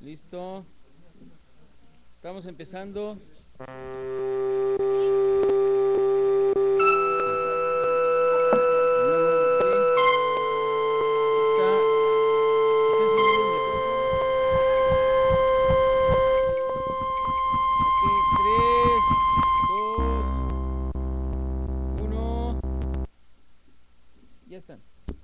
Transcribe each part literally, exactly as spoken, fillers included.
Listo. Estamos empezando. Ya están.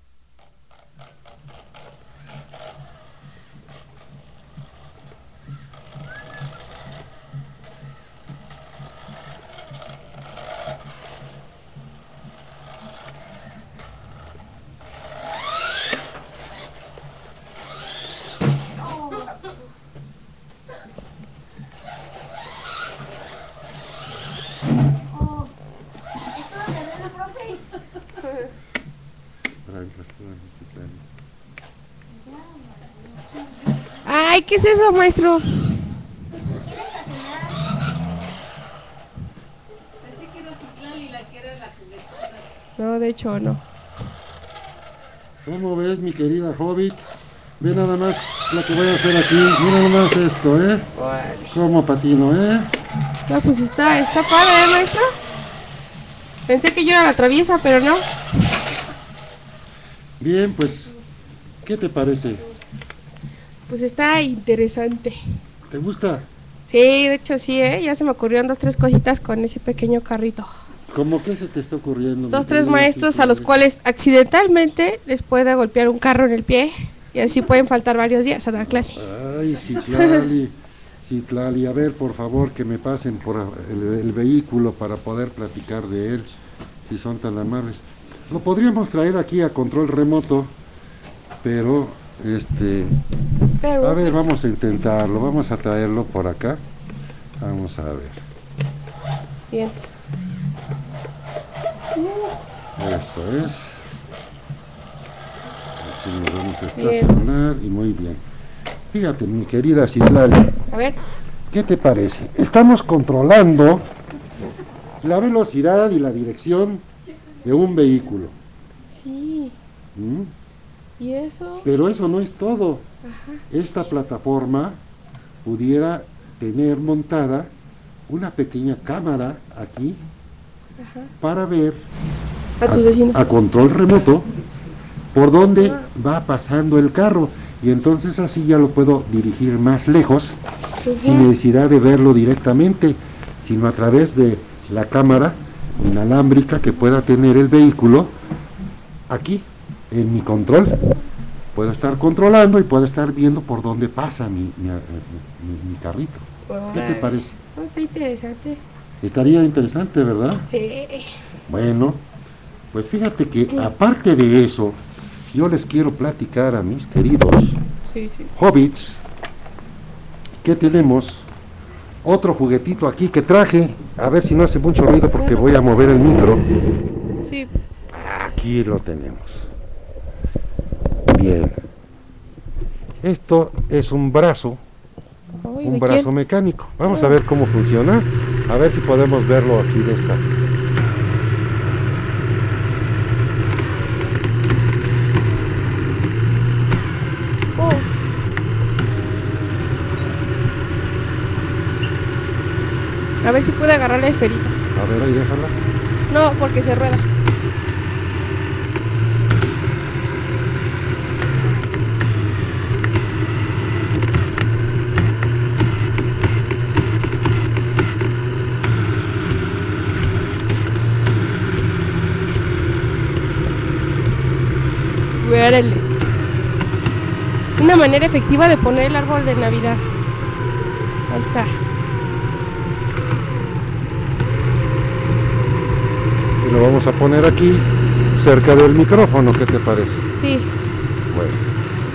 Ay, ¿qué es eso, maestro? No, de hecho no. ¿Cómo ves, mi querida Hobbit? Ve nada más lo que voy a hacer aquí. Mira nada más esto, ¿eh? Como patino, ¿eh? No, pues está, está padre, ¿eh, maestro? Pensé que yo era la traviesa, pero no. Bien, pues, ¿qué te parece? Pues está interesante. ¿Te gusta? Sí, de hecho sí, ¿eh? Ya se me ocurrieron dos, tres cositas con ese pequeño carrito. ¿Cómo que se te está ocurriendo? Dos, tres maestros a los cuales accidentalmente les puede golpear un carro en el pie y así pueden faltar varios días a dar clase. Ay, Citlali, Citlali, a ver, por favor, que me pasen por el, el vehículo para poder platicar de él, si son tan amables. Lo podríamos traer aquí a control remoto, pero, este, pero a ver, vamos a intentarlo, vamos a traerlo por acá, vamos a ver. Bien. Eso es. Aquí nos vamos a estacionar y muy bien. Fíjate, mi querida Citlali. A ver. ¿Qué te parece? Estamos controlando la velocidad y la dirección de un vehículo. Sí. ¿Mm? ¿Y eso? Pero eso no es todo. Ajá. Esta plataforma pudiera tener montada una pequeña cámara aquí. Ajá. Para ver a, a, a control remoto por dónde ah. va pasando el carro, y entonces así ya lo puedo dirigir más lejos, uh-huh. sin necesidad de verlo directamente, sino a través de la cámara inalámbrica que pueda tener el vehículo aquí en mi control. Puedo estar controlando y puedo estar viendo por dónde pasa mi, mi, mi, mi carrito. Uh-huh. ¿Qué te parece? Oh, está interesante. Estaría interesante, ¿verdad? Sí. Bueno, pues fíjate que aparte de eso, yo les quiero platicar a mis queridos sí, sí. hobbits que tenemos otro juguetito aquí que traje. A ver si no hace mucho ruido porque voy a mover el micro. Sí. Aquí lo tenemos. Bien. Esto es un brazo. Un brazo quién? mecánico. Vamos oh. a ver cómo funciona. A ver si podemos verlo aquí de esta. Oh. A ver si puede agarrar la esferita. A ver, ahí déjala. No, porque se rueda. Una manera efectiva de poner el árbol de Navidad. Ahí está. Y lo vamos a poner aquí cerca del micrófono, ¿qué te parece? Sí. Bueno.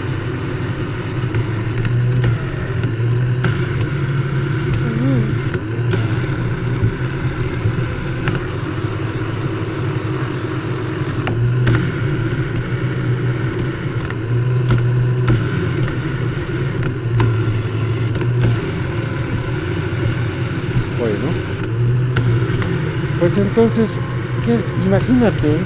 Pues entonces, ¿qué? imagínate,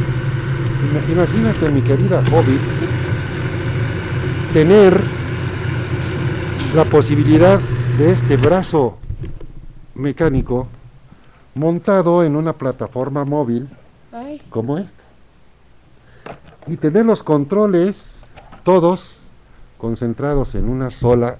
imagínate mi querida Hobbit, tener la posibilidad de este brazo mecánico montado en una plataforma móvil Ay. como esta y tener los controles todos concentrados en una sola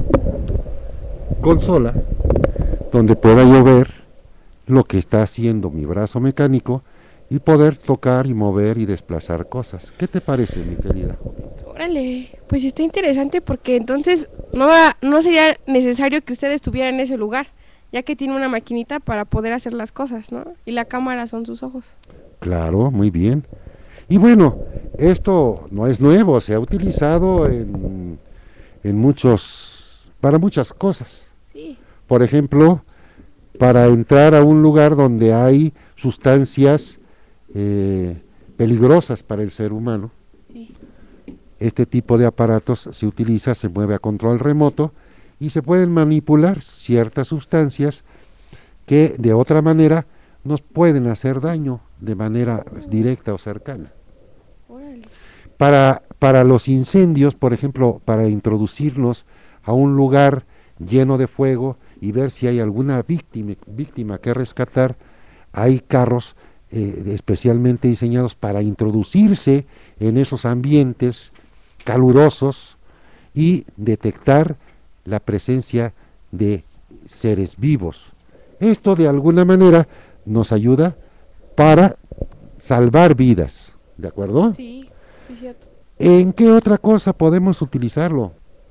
consola donde pueda yo ver lo que está haciendo mi brazo mecánico y poder tocar y mover y desplazar cosas. ¿Qué te parece, mi querida? Órale, pues está interesante porque entonces no, va- no sería necesario que usted estuviera en ese lugar, ya que tiene una maquinita para poder hacer las cosas, ¿no? Y la cámara son sus ojos. Claro, muy bien. Y bueno, esto no es nuevo, se ha utilizado en, en muchos, para muchas cosas. Sí. Por ejemplo, para entrar a un lugar donde hay sustancias eh, peligrosas para el ser humano, Sí. este tipo de aparatos se utiliza, se mueve a control remoto y se pueden manipular ciertas sustancias que de otra manera nos pueden hacer daño de manera directa o cercana. Órale. Para, para los incendios, por ejemplo, para introducirnos a un lugar lleno de fuego y ver si hay alguna víctima, víctima que rescatar, hay carros eh, especialmente diseñados para introducirse en esos ambientes calurosos y detectar la presencia de seres vivos. Esto de alguna manera nos ayuda para salvar vidas, ¿de acuerdo? Sí, sí es cierto. ¿En qué otra cosa podemos utilizarlo?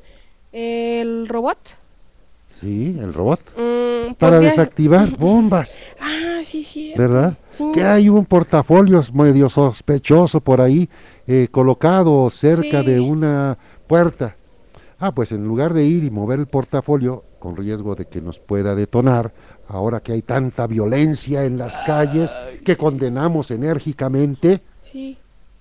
¿El robot? Sí, el robot. Mm, Para podría- desactivar bombas, Ah, sí, sí. ¿verdad? Sí. Que hay un portafolio medio sospechoso por ahí, eh, colocado cerca Sí. de una puerta. Ah, pues en lugar de ir y mover el portafolio, con riesgo de que nos pueda detonar, ahora que hay tanta violencia en las calles, que condenamos enérgicamente, Sí.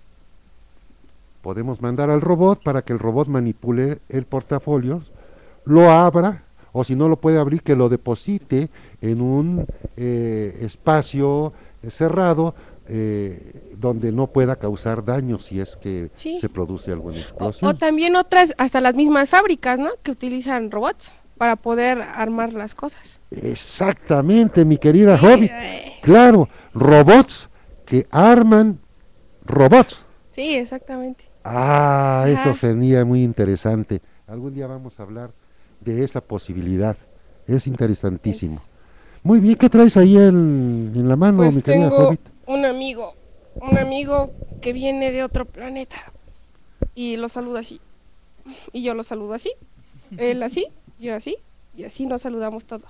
podemos mandar al robot para que el robot manipule el portafolio, lo abra, o si no lo puede abrir, que lo deposite en un eh, espacio eh, cerrado, eh, donde no pueda causar daño si es que Sí. se produce alguna O, explosión. o también otras, hasta las mismas fábricas, ¿no? Que utilizan robots para poder armar las cosas. Exactamente, mi querida Sí, Hobbit. eh, Claro, robots que arman robots. sí, exactamente. Ah, eso Ajá. sería muy interesante. Algún día vamos a hablar de esa posibilidad. Es interesantísimo. Es- Muy bien, ¿qué traes ahí en, en la mano, Pues mi querida tengo Hobbit? un amigo, un amigo que viene de otro planeta y lo saluda así. Y yo lo saludo así, él así, yo así, y así nos saludamos todos.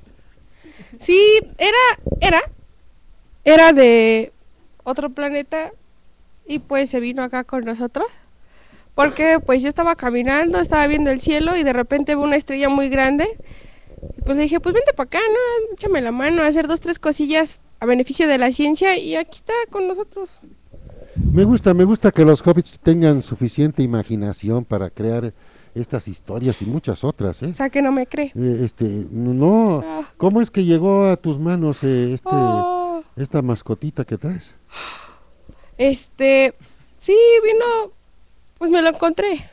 Sí, era, era, era de otro planeta y pues se vino acá con nosotros. Porque pues yo estaba caminando, estaba viendo el cielo y de repente veo una estrella muy grande. Y pues le dije, pues vente para acá, ¿no? Échame la mano a hacer dos, tres cosillas a beneficio de la ciencia y aquí está con nosotros. Me gusta, me gusta que los hobbits tengan suficiente imaginación para crear estas historias y muchas otras, ¿eh? O sea que no me cree. Eh, este, no, Ah. ¿cómo es que llegó a tus manos eh, este, Oh, esta mascotita que traes? este, sí, vino, pues me lo encontré.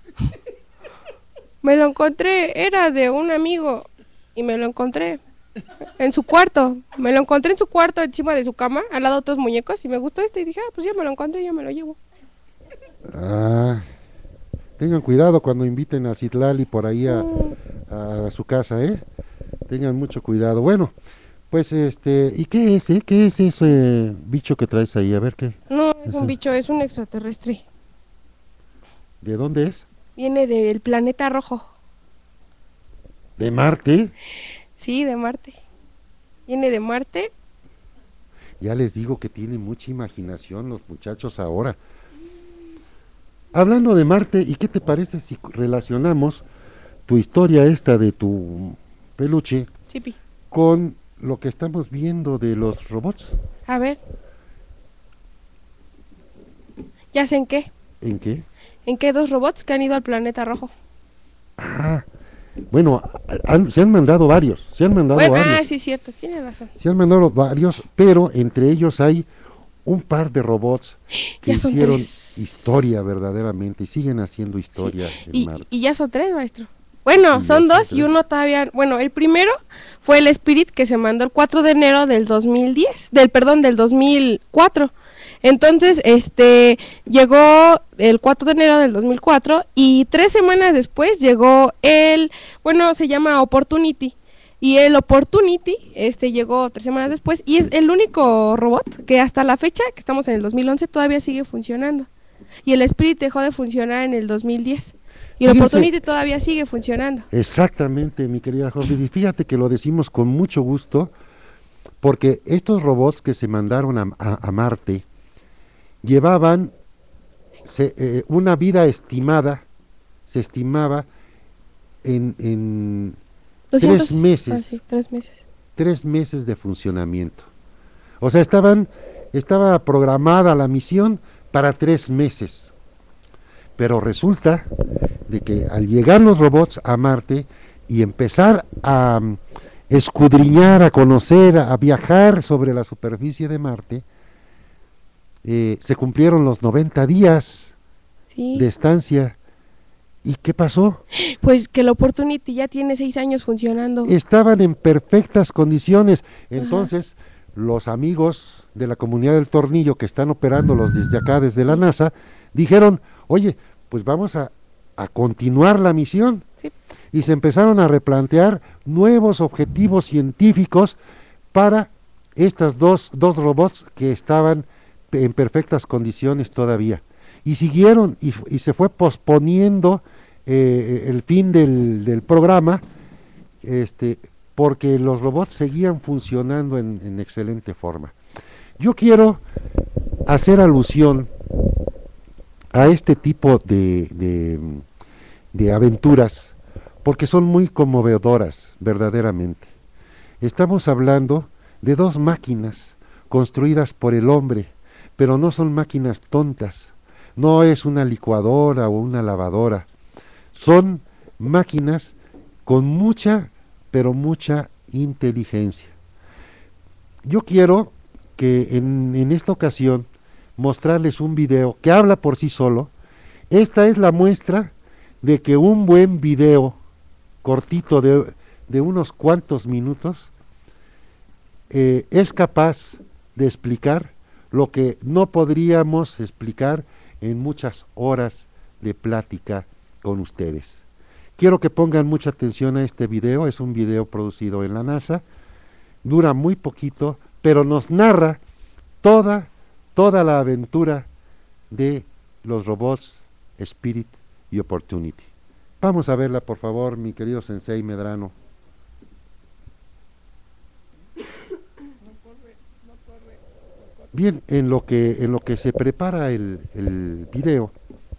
Me lo encontré, era de un amigo y me lo encontré en su cuarto. Me lo encontré en su cuarto, encima de su cama, al lado de otros muñecos y me gustó este y dije, ah, pues ya me lo encontré, ya me lo llevo. Ah, tengan cuidado cuando inviten a Citlali por ahí a, Mm, a su casa, ¿eh? Tengan mucho cuidado. Bueno, pues este, ¿y qué es, eh? ¿Qué es ese bicho que traes ahí? A ver qué, No, es Eso. un bicho, es un extraterrestre. ¿de dónde es? Viene del planeta rojo. ¿De Marte? Sí, de Marte. Viene de Marte. Ya les digo que tienen mucha imaginación los muchachos ahora. Hablando de Marte, ¿y qué te parece si relacionamos tu historia esta de tu peluche Chipi. con lo que estamos viendo de los robots? A ver. ¿Ya sé en qué? ¿En qué? ¿En qué dos robots que han ido al planeta rojo? Ah, bueno, han- se han mandado varios, se han mandado Bueno, varios. ah, sí, cierto, tiene razón. Se han mandado varios, pero entre ellos hay un par de robots que Ya son hicieron tres. historia verdaderamente y siguen haciendo historia en Y, Marte. y ya son tres, maestro. Bueno, Y son otro dos y tres. uno todavía, bueno, el primero fue el Spirit que se mandó el cuatro de enero del dos mil diez, del perdón, del dos mil cuatro. Entonces, este, llegó el cuatro de enero del dos mil cuatro y tres semanas después llegó el, bueno, se llama Opportunity. Y el Opportunity, este, llegó tres semanas después y es el único robot que hasta la fecha, que estamos en el dos mil once, todavía sigue funcionando. Y el Spirit dejó de funcionar en el dos mil diez. Y el Fíjense. Opportunity todavía sigue funcionando. Exactamente, mi querida Jorge. Y fíjate que lo decimos con mucho gusto, porque estos robots que se mandaron a, a- a Marte llevaban se- eh, una vida estimada, se estimaba en, en doscientos, tres meses. ah, sí, tres meses. tres meses de funcionamiento. O sea, estaban, estaba programada la misión para tres meses. Pero resulta de que al llegar los robots a Marte y empezar a um, escudriñar, a conocer, a, a viajar sobre la superficie de Marte, eh, se cumplieron los noventa días Sí. de estancia. ¿Y qué pasó? Pues que el Opportunity ya tiene seis años funcionando. Estaban en perfectas condiciones. Entonces, los amigos de la comunidad del Tornillo que están operándolos desde acá, desde la NASA, dijeron, oye, pues vamos a, a continuar la misión. Sí. Y se empezaron a replantear nuevos objetivos científicos para estas dos, dos robots que estaban pe- en perfectas condiciones todavía. Y siguieron y, f- y se fue posponiendo eh, el fin del, del programa, este, porque los robots seguían funcionando en, en excelente forma. Yo quiero hacer alusión a este tipo de, de, de aventuras, porque son muy conmovedoras, verdaderamente. Estamos hablando de dos máquinas construidas por el hombre, pero no son máquinas tontas, no es una licuadora o una lavadora, son máquinas con mucha, pero mucha inteligencia. Yo quiero que en, en esta ocasión mostrarles un video que habla por sí solo. Esta es la muestra de que un buen video cortito de, de unos cuantos minutos eh, es capaz de explicar lo que no podríamos explicar en muchas horas de plática con ustedes. Quiero que pongan mucha atención a este video, es un video producido en la NASA, dura muy poquito, pero nos narra toda, toda la aventura de los robots Spirit y Opportunity. Vamos a verla, por favor, mi querido Sensei Medrano. Bien, en lo que, en lo que se prepara el, el video,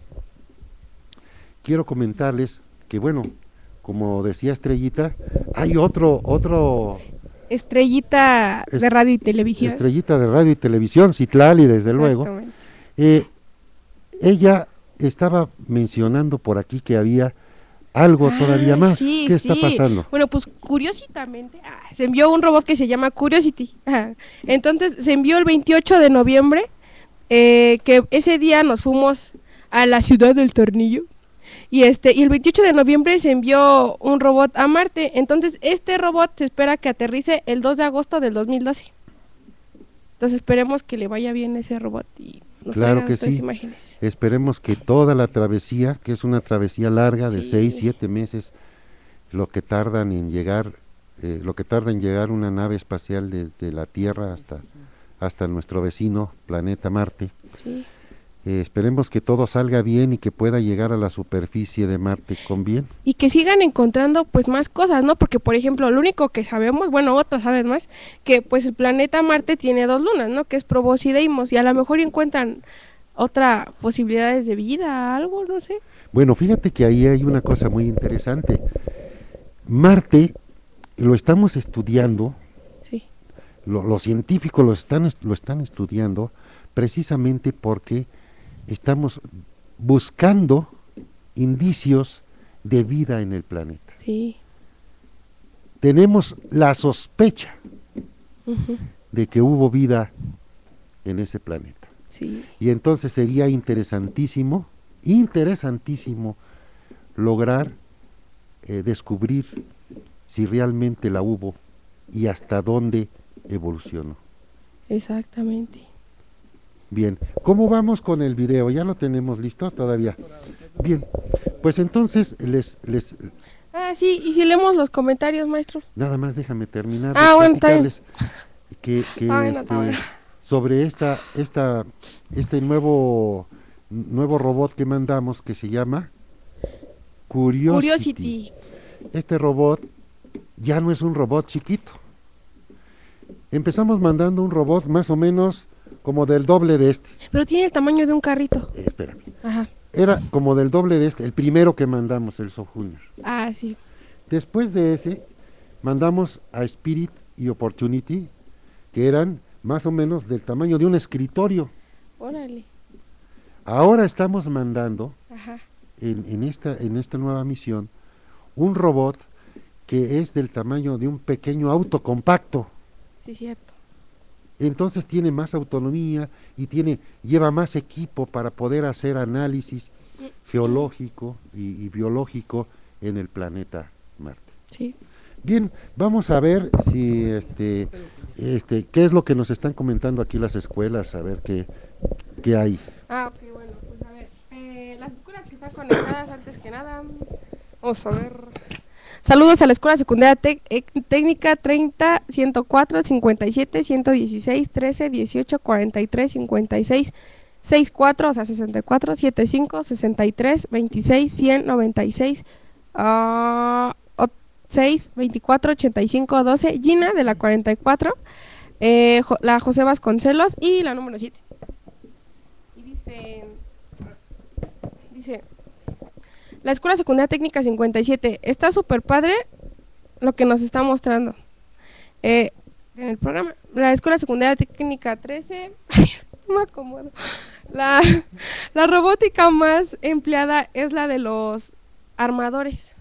quiero comentarles que, bueno, como decía Estrellita, hay otro, otro Estrellita Es- de radio y televisión. estrellita de radio y televisión, Citlali, desde luego. Exactamente. Eh, ella estaba mencionando por aquí que había algo todavía Ay, más. sí, ¿Qué está sí. pasando? Bueno, pues curiositamente, ah, se envió un robot que se llama Curiosity. Ah, entonces se envió el veintiocho de noviembre, eh, que ese día nos fuimos a la ciudad del Tornillo. Y este y el veintiocho de noviembre se envió un robot a Marte. Entonces este robot se espera que aterrice el dos de agosto del dos mil doce. Entonces esperemos que le vaya bien ese robot y nos Claro traiga que ustedes sí. imágenes. Esperemos que toda la travesía, que es una travesía larga de Sí. seis, siete meses, lo que tardan en llegar, eh, lo que tarda en llegar una nave espacial desde la Tierra hasta, hasta nuestro vecino planeta Marte. Sí. Eh, esperemos que todo salga bien y que pueda llegar a la superficie de Marte con bien. Y que sigan encontrando pues más cosas, ¿no? Porque por ejemplo, lo único que sabemos, bueno, otras sabes más, que pues el planeta Marte tiene dos lunas, ¿no? Que es Probos y Deimos, y a lo mejor encuentran otra posibilidades de vida, algo, no sé. Bueno, fíjate que ahí hay una cosa muy interesante. Marte lo estamos estudiando, Sí. lo- los científicos lo están, est- lo están estudiando precisamente porque estamos buscando indicios de vida en el planeta. Sí. Tenemos la sospecha Ujú. de que hubo vida en ese planeta. Sí. Y entonces sería interesantísimo, interesantísimo lograr eh, descubrir si realmente la hubo y hasta dónde evolucionó. Exactamente. Bien, ¿cómo vamos con el video? ¿Ya lo tenemos listo todavía? Bien, pues entonces les, les Ah, sí, y si leemos los comentarios, maestro. nada más déjame terminar Ah, de bueno, está bien. platicarles que, que Ah, bueno, está este, bueno. sobre esta, esta, este nuevo, nuevo robot que mandamos que se llama Curiosity. Curiosity. Este robot ya no es un robot chiquito. Empezamos mandando un robot más o menos como del doble de este. Pero tiene el tamaño de un carrito. Eh, espérame. Ajá. Era como del doble de este, el primero que mandamos, el Sojourner. Ah, sí. Después de ese, mandamos a Spirit y Opportunity, que eran más o menos del tamaño de un escritorio. Órale. Ahora estamos mandando, Ajá. en, en, esta, en esta nueva misión, un robot que es del tamaño de un pequeño auto compacto. Sí, cierto. Entonces tiene más autonomía y tiene, lleva más equipo para poder hacer análisis geológico y, y biológico en el planeta Marte. Sí. Bien, vamos a ver si este, este, qué es lo que nos están comentando aquí las escuelas, a ver qué, qué hay. Ah, ok, bueno, pues a ver. Eh, las escuelas que están conectadas, antes que nada, vamos a ver. Saludos a la Escuela Secundaria Tec- eh, Técnica treinta, ciento cuatro, cincuenta y siete, ciento dieciséis, trece, dieciocho, cuarenta y tres, cincuenta y seis, sesenta y cuatro, o sea, sesenta y cuatro, setenta y cinco, sesenta y tres, veintiséis, cien, noventa y seis, uh, seis, veinticuatro, ochenta y cinco, doce, Gina de la cuarenta y cuatro, eh, Jo- la José Vasconcelos y la número siete. Y dice, dice, la Escuela Secundaria Técnica cincuenta y siete, está súper padre lo que nos está mostrando eh, en el programa. La Escuela Secundaria Técnica trece, no me acomodo, la, la robótica más empleada es la de los armadores.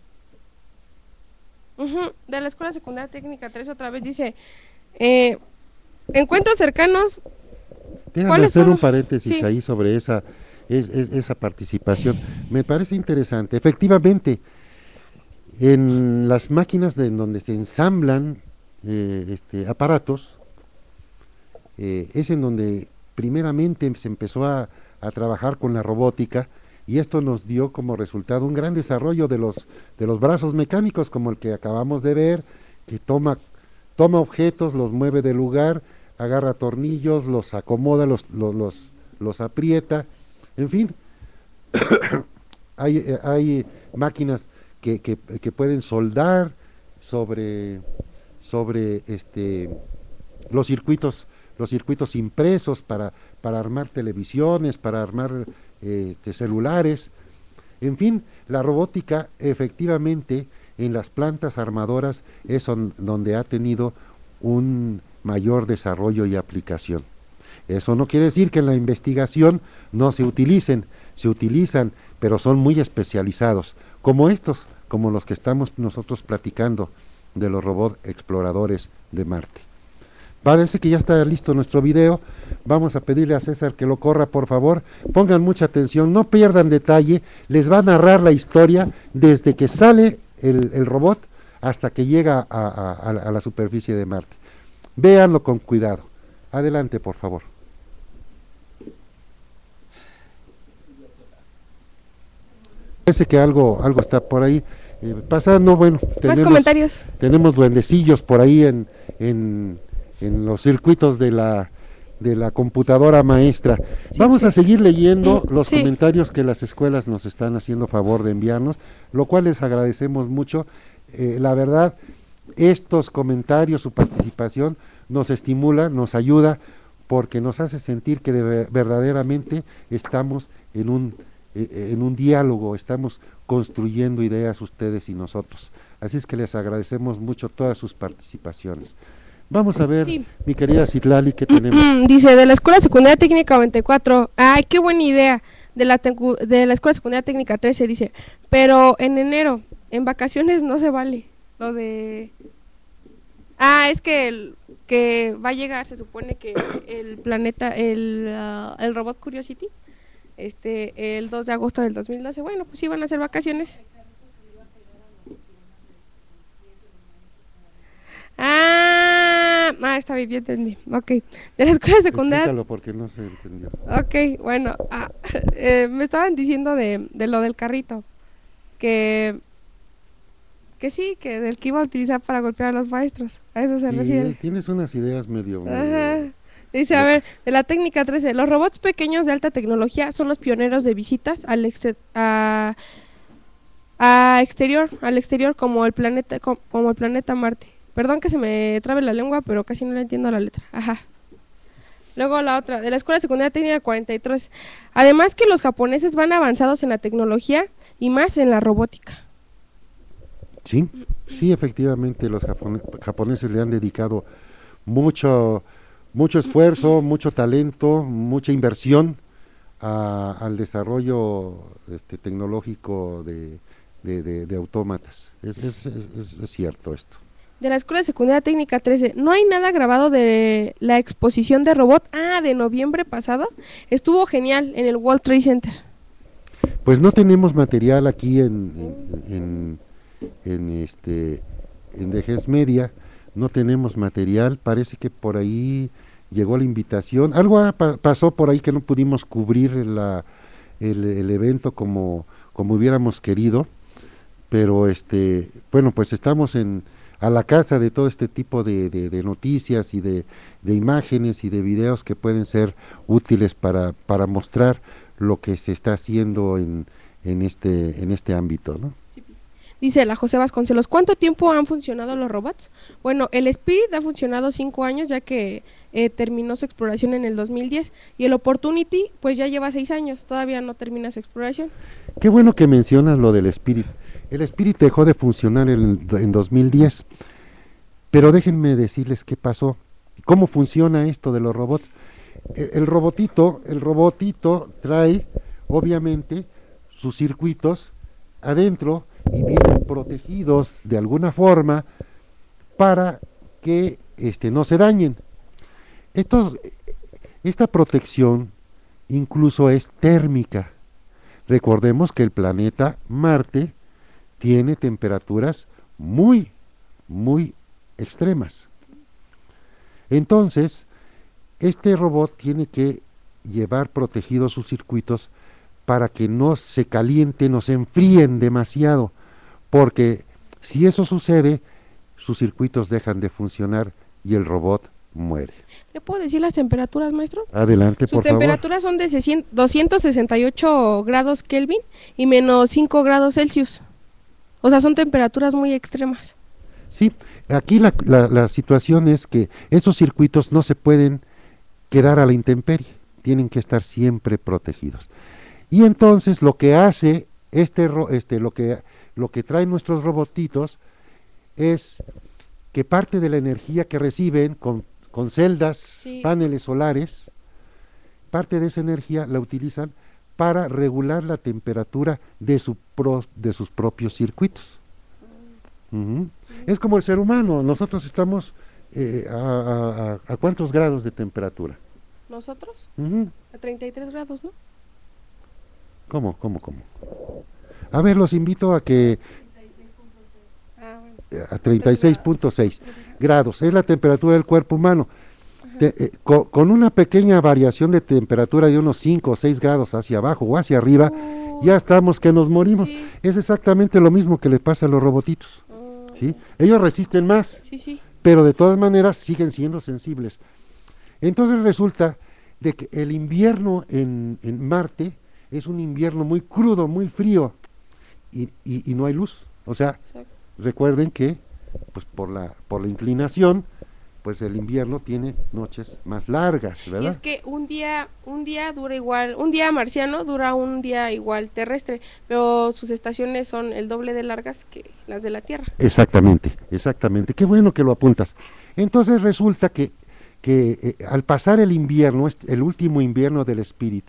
Ujú, de la Escuela Secundaria Técnica trece otra vez dice, eh, encuentros cercanos. Déjame ¿Cuáles hacer son? un paréntesis Sí. ahí sobre esa, es, es- esa participación. Me parece interesante. Efectivamente, en las máquinas de, en donde se ensamblan eh, este, aparatos, eh, es en donde primeramente se empezó a, a trabajar con la robótica, y esto nos dio como resultado un gran desarrollo de los, de los brazos mecánicos, como el que acabamos de ver, que toma, toma objetos, los mueve de lugar, agarra tornillos, los acomoda, los, los, los, los aprieta, en fin, hay, eh, hay máquinas que, que, que pueden soldar sobre, sobre este, los circuitos, los circuitos impresos para, para armar televisiones, para armar eh, este, celulares, en fin, la robótica efectivamente en las plantas armadoras es on- donde ha tenido un mayor desarrollo y aplicación. Eso no quiere decir que en la investigación no se utilicen, se utilizan, pero son muy especializados, como estos, como los que estamos nosotros platicando de los robots exploradores de Marte. Parece que ya está listo nuestro video. Vamos a pedirle a César que lo corra, por favor. Pongan mucha atención, no pierdan detalle. Les va a narrar la historia desde que sale el, el robot hasta que llega a, a, a la- a la superficie de Marte. Véanlo con cuidado. Adelante, por favor. Parece que algo, algo está por ahí eh, pasando. Bueno, Más tenemos, comentarios. tenemos duendecillos por ahí en, en, en los circuitos de la, de la computadora maestra. Sí, Vamos sí. a seguir leyendo los Sí. comentarios que las escuelas nos están haciendo favor de enviarnos, lo cual les agradecemos mucho. Eh, la verdad, estos comentarios, su participación, nos estimula, nos ayuda, porque nos hace sentir que de ver- verdaderamente estamos en un, eh, en un diálogo, estamos construyendo ideas ustedes y nosotros. Así es que les agradecemos mucho todas sus participaciones. Vamos a ver, Sí. mi querida Citlali, ¿qué tenemos? Dice, de la Escuela Secundaria Técnica noventa y cuatro, ay, qué buena idea, de la, tecu- de la Escuela Secundaria Técnica trece, dice, pero en enero, en vacaciones no se vale, lo de... Ah, es que el, que va a llegar, se supone que el planeta, el, ah, el robot Curiosity, este, el dos de agosto del dos mil doce, bueno, pues sí van a ser vacaciones. ah, está bien, ya entendí. Ok. De la escuela secundaria. Explícalo porque no se entendió. Ok, bueno, ah, eh, me estaban diciendo de, de lo del carrito, que, que sí, que del que iba a utilizar para golpear a los maestros, a eso se Sí, refiere. tienes unas ideas medio... Ajá. medio- Dice, a ver, de la técnica trece, los robots pequeños de alta tecnología son los pioneros de visitas al exte- a, a exterior, al exterior como el planeta, co- como el planeta Marte. Perdón que se me trabe la lengua, pero casi no le entiendo la letra. Ajá. Luego la otra, de la Escuela Secundaria Técnica cuarenta y tres. Además que los japoneses van avanzados en la tecnología y más en la robótica. Sí, sí, efectivamente los japone- japoneses le han dedicado mucho, mucho esfuerzo, mucho talento, mucha inversión a- al desarrollo este, tecnológico de, de, de- de autómatas. Es, es- es- es- es cierto esto. De la Escuela Secundaria Técnica trece, no hay nada grabado de la exposición de robot. Ah, de noviembre pasado. Estuvo genial en el World Trade Center. Pues no tenemos material aquí en, en, en- en, este en D G S Media, no tenemos material, parece que por ahí llegó la invitación, algo ha pa- pasó por ahí que no pudimos cubrir la, el, el evento como, como hubiéramos querido, pero este bueno, pues estamos en a la casa de todo este tipo de, de- de noticias y de, de imágenes y de videos que pueden ser útiles para, para mostrar lo que se está haciendo en, en este en este ámbito, ¿no? Dice la José Vasconcelos, ¿cuánto tiempo han funcionado los robots? Bueno, el Spirit ha funcionado cinco años ya que eh, terminó su exploración en el dos mil diez y el Opportunity pues ya lleva seis años, todavía no termina su exploración. Qué bueno que mencionas lo del Spirit. El Spirit dejó de funcionar en, en dos mil diez, pero déjenme decirles qué pasó, cómo funciona esto de los robots. El, el robotito, el robotito trae, obviamente, sus circuitos adentro y vienen protegidos de alguna forma para que este, no se dañen. Estos, esta protección incluso es térmica. Recordemos que el planeta Marte tiene temperaturas muy, muy extremas. Entonces, este robot tiene que llevar protegidos sus circuitos para que no se calienten o se enfríen demasiado, porque si eso sucede, sus circuitos dejan de funcionar y el robot muere. ¿Le puedo decir las temperaturas, maestro? Adelante, Sus por favor. temperaturas son de doscientos sesenta y ocho grados Kelvin y menos cinco grados Celsius. O sea, son temperaturas muy extremas. Sí, aquí la, la, la situación es que esos circuitos no se pueden quedar a la intemperie, tienen que estar siempre protegidos. Y entonces lo que hace este, ro- este lo que lo que traen nuestros robotitos es que parte de la energía que reciben con, con celdas, Sí. paneles solares, parte de esa energía la utilizan para regular la temperatura de, su pro- de sus propios circuitos. Ujú. Es como el ser humano, nosotros estamos eh, a, a- a- a cuántos grados de temperatura. ¿Nosotros? Ujú. A treinta y tres grados, ¿no? ¿Cómo, cómo, cómo? A ver, los invito a que Ah, bueno. eh, a treinta y seis punto seis grados, es la temperatura del cuerpo humano. Te- eh, co- con una pequeña variación de temperatura de unos cinco o seis grados hacia abajo o hacia arriba, Uh, ya estamos que nos morimos. Sí. Es exactamente lo mismo que le pasa a los robotitos, Ah, ¿sí? Ellos resisten más, sí, sí. pero de todas maneras siguen siendo sensibles. Entonces resulta de que el invierno en, en Marte es un invierno muy crudo, muy frío, y, y- y no hay luz. O sea, Exacto. recuerden que pues por la, por la inclinación, pues el invierno tiene noches más largas, Y ¿verdad? es que un día, un día dura igual, un día marciano dura un día igual terrestre, pero sus estaciones son el doble de largas que las de la Tierra. Exactamente, exactamente. Qué bueno que lo apuntas. Entonces resulta que, que eh, al pasar el invierno, este- el último invierno del Spirit,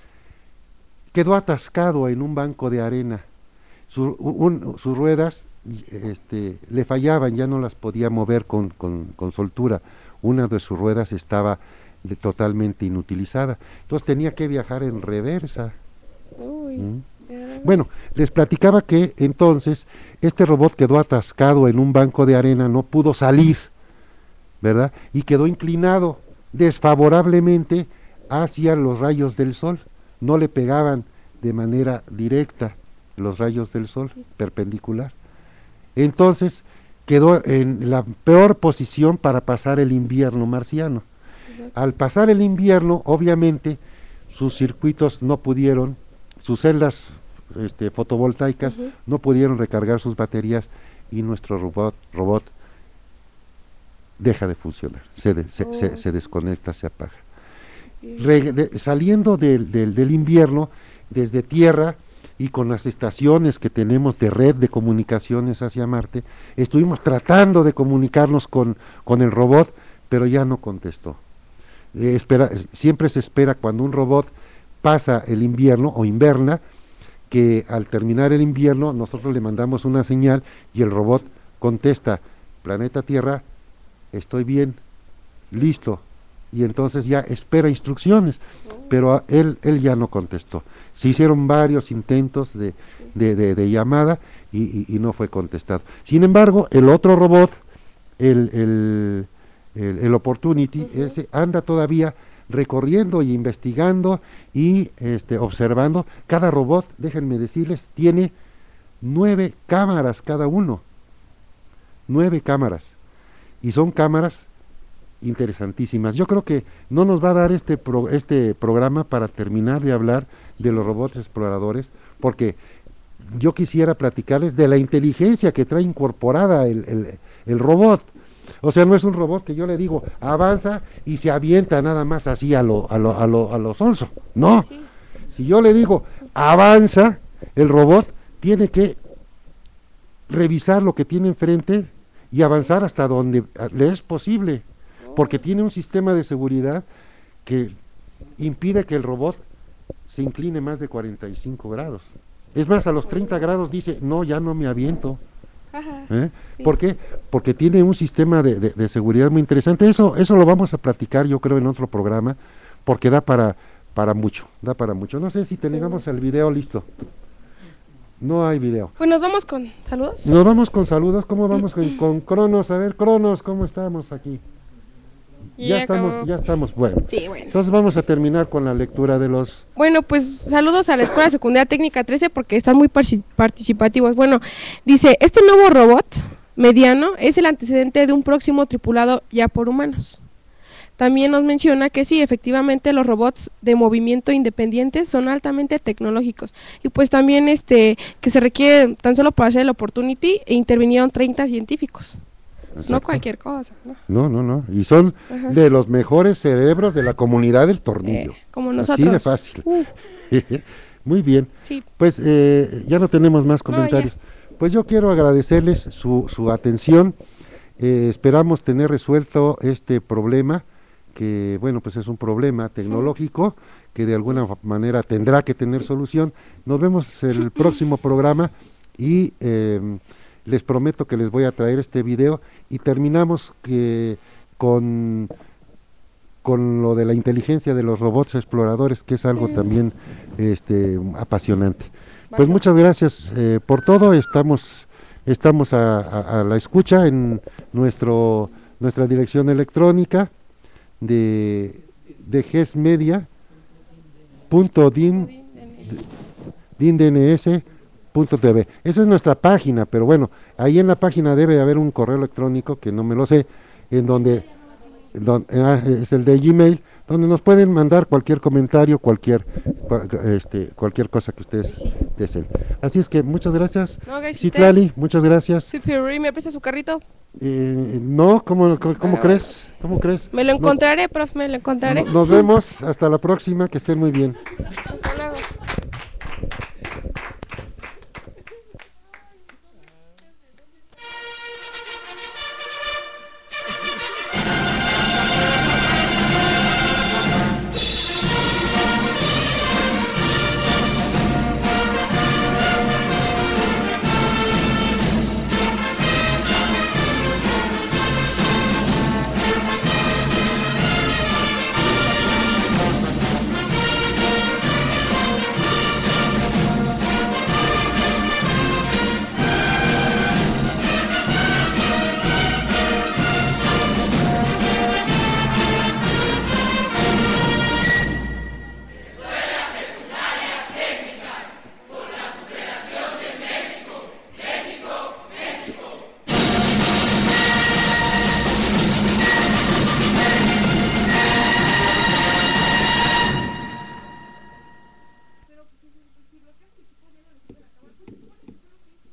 quedó atascado en un banco de arena. Su- un- sus ruedas y, este, le fallaban, ya no las podía mover con, con, con soltura. Una de sus ruedas estaba de- totalmente inutilizada. Entonces tenía que viajar en reversa. Uy. ¿Mm? eh, Bueno, les platicaba que entonces este robot quedó atascado en un banco de arena, no pudo salir ¿verdad? Y quedó inclinado desfavorablemente hacia los rayos del sol, no le pegaban de manera directa los rayos del sol, perpendicular. Entonces quedó en la peor posición para pasar el invierno marciano. Al pasar el invierno, obviamente, sus circuitos no pudieron, sus celdas este, fotovoltaicas uh-huh. no pudieron recargar sus baterías y nuestro robot, robot deja de funcionar, se, de, se, oh. se, se desconecta, se apaga. Re, de, saliendo del, del, del invierno, desde tierra y con las estaciones que tenemos de red de comunicaciones hacia Marte, estuvimos tratando de comunicarnos con, con el robot, pero ya no contestó. Eh, espera, siempre se espera cuando un robot pasa el invierno o inverna, que al terminar el invierno nosotros le mandamos una señal y el robot contesta, planeta Tierra, estoy bien, listo, y entonces ya espera instrucciones, pero él, él ya no contestó. Se hicieron varios intentos de, de, de, de llamada y, y, y no fue contestado. Sin embargo, el otro robot, el, el, el, el Opportunity, uh-huh. ese anda todavía recorriendo y investigando y este, observando. Cada robot, déjenme decirles, tiene nueve cámaras cada uno, nueve cámaras, y son cámaras interesantísimas. Yo creo que no nos va a dar este, pro, este programa para terminar de hablar de los robots exploradores, porque yo quisiera platicarles de la inteligencia que trae incorporada el, el, el robot. O sea, no es un robot que yo le digo, avanza y se avienta nada más así a lo, a lo, a lo, a lo sonso. No, sí. Si yo le digo, avanza, el robot tiene que revisar lo que tiene enfrente y avanzar hasta donde le es posible, porque tiene un sistema de seguridad que impide que el robot se incline más de cuarenta y cinco grados. Es más, a los treinta grados dice, no, ya no me aviento. Ajá, ¿Eh? Sí. ¿Por qué? Porque tiene un sistema de, de, de seguridad muy interesante. Eso eso lo vamos a platicar, yo creo, en otro programa, porque da para para mucho, da para mucho. No sé si tengamos el video listo. No hay video. Pues nos vamos con saludos. Nos vamos con saludos. ¿Cómo vamos con, con Cronos? A ver, Cronos, ¿cómo estamos aquí? Ya, ya estamos, acabó. ya estamos, bueno. Sí, bueno. Entonces vamos a terminar con la lectura de los... Bueno, pues saludos a la Escuela Secundaria Técnica trece porque están muy participativos. Bueno, dice, este nuevo robot mediano es el antecedente de un próximo tripulado ya por humanos. También nos menciona que sí, efectivamente los robots de movimiento independiente son altamente tecnológicos. Y pues también este que se requiere tan solo para hacer el Opportunity e intervinieron treinta científicos. Exacto. No cualquier cosa, ¿no? No, no, no. Y son Ajá. de los mejores cerebros de la comunidad del tornillo. Eh, como nosotros. Así de fácil. Uh. Muy bien. Sí. Pues eh, ya no tenemos más comentarios. No, pues yo quiero agradecerles su, su atención. Eh, esperamos tener resuelto este problema, que bueno, pues es un problema tecnológico que de alguna manera tendrá que tener solución. Nos vemos el próximo programa y... Eh, les prometo que les voy a traer este video y terminamos que con, con lo de la inteligencia de los robots exploradores, que es algo también este, apasionante. Pues muchas gracias eh, por todo, estamos, estamos a, a, a la escucha en nuestro, nuestra dirección electrónica de, de gesmedia punto din D N S punto T V. Esa es nuestra página, pero bueno, ahí en la página debe haber un correo electrónico que no me lo sé, en donde, donde ah, es el de Gmail, donde nos pueden mandar cualquier comentario, cualquier este, cualquier cosa que ustedes sí. deseen. Así es que muchas gracias. No, gracias Citlali, muchas gracias. Super, ¿me presta su carrito? Eh, no, ¿cómo, cómo, cómo ah, crees? ¿Cómo crees? Me lo encontraré, no, profe, me lo encontraré. Nos vemos, hasta la próxima, que estén muy bien. Hasta luego.